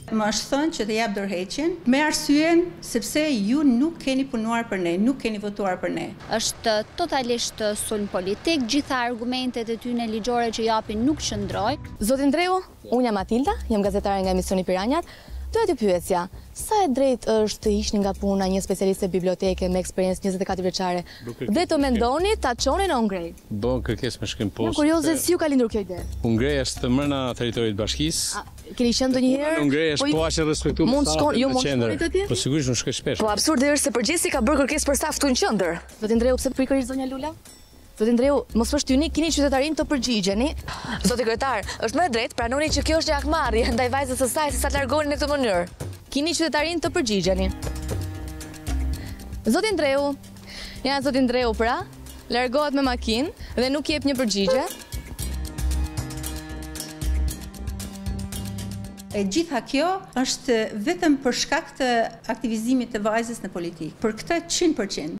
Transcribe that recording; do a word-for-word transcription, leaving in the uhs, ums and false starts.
Më është thënë që të jap dorëheqjen me arsyen sepse ju nuk keni punuar për ne, nuk keni votuar për ne. Është totalisht sulm politik, gjitha argumentet e tyre ligjore që japin nuk qëndroj. Zoti Ndreu, unë jam Matilda, jam gazetare nga emisioni Piranjat. Doja t'ju pyesja, sa e drejt është të ishni nga puna një specialiste biblioteke me eksperiencë njëzet e katër vjeçare dhe të mendoni ta çonin në Ungrej? Bën kërkesë me shkrim poshtë. Jam kurioze si ju ka lindur kjo ide? Ungreja është mbrëmja territorit të bashkisë. Keni qenë ndonjëherë? Ungreja është po aq e respektuar. Mund shkon, ju mund shkoni atje? Po sigurisht unë shkoj shpesh. Po absurde është se përgjithësi ka bërë kërkesë për sa ftu në qendër. Zoti Ndreu, pse pikërisht zonja Lula? Zoti Ndreu, mos vështyni, keni qytetarin të përgjigjeni. Zoti kryetar, është më e drejtë pranoni që kjo është jakmarrje ndaj vajzës së saj se sa të largohen në këtë mënyrë. Keni qytetarin të përgjigjeni. Zoti Ndreu, ja Zoti Ndreu pra, largohet me makinë dhe nuk jep një përgjigje. E gjitha kjo është vetëm për shkak të aktivizimit të vajzës në politikë. Për këtë cent për cent.